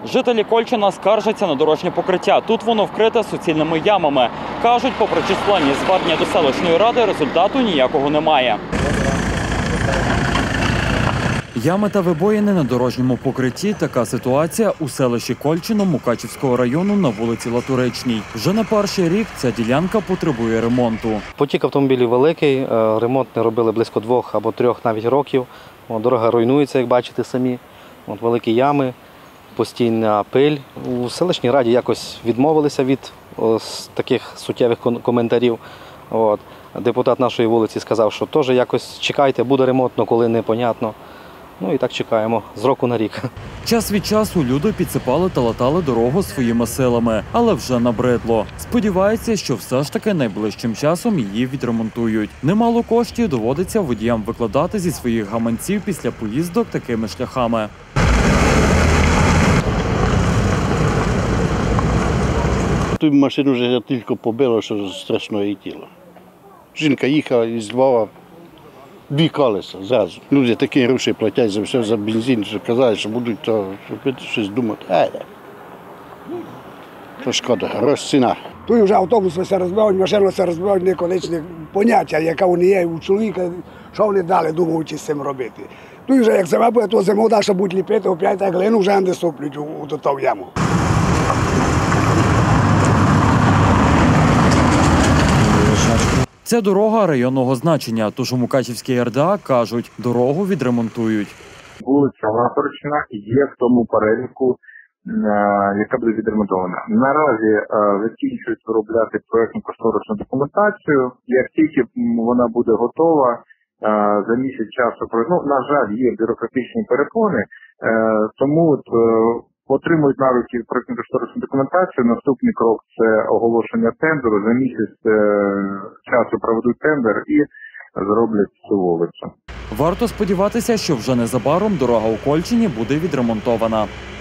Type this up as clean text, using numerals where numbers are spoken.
Жителі Кольчина скаржаться на дорожнє покриття. Тут воно вкрите суцільними ямами. Кажуть, попри численні звернення до селищної ради, результату ніякого немає. Ями та вибоїни на дорожньому покритті – така ситуація у селищі Кольчино Мукачівського району на вулиці Латуричній. Вже не перший рік ця ділянка потребує ремонту. Потік автомобілів великий, ремонт не робили близько 2 або 3 навіть років. Дорога руйнується, як бачите самі. Великі ями, постійна пиль. У селищній раді якось відмовилися від таких суттєвих коментарів. Депутат нашої вулиці сказав, що теж якось чекайте, буде ремонтно, коли непонятно. Ну і так чекаємо з року на рік. Час від часу люди підсипали та латали дорогу своїми силами, але вже набридло. Сподіваються, що все ж таки найближчим часом її відремонтують. Немало коштів доводиться водіям викладати зі своїх гаманців після поїздок такими шляхами. Ту машину вже тільки побило, що страшно її тіло. Жінка їхала із Львова, 2 колеса зразу. Люди такі гроші платять за все, за бензин, що казали, що будуть то щось думати. То шкода, грош ціна. Тут вже автобуси все розбивають, машини все розбивають, неконечне поняття, яка вони є у чоловіка, що вони дали, думаючи з цим робити. Тут вже як зима буде, то зиму далі будуть ліпити, опять так глину вже не суплють у ту яму. Ця дорога районного значення, тож у Мукачівській РДА кажуть, дорогу відремонтують. Вулиця Латурична є в тому переліку, яка буде відремонтована. Наразі закінчують виробляти проєктно-кошторисну документацію. Як тільки вона буде готова, за місяць часу, на жаль, є бюрократичні перепони, тому отримують на руки проєктно-кошторисну документацію. Наступний крок – це оголошення тендеру. За місяць часу проведуть тендер і зроблять цю вулицю. Варто сподіватися, що вже незабаром дорога у Кольчині буде відремонтована.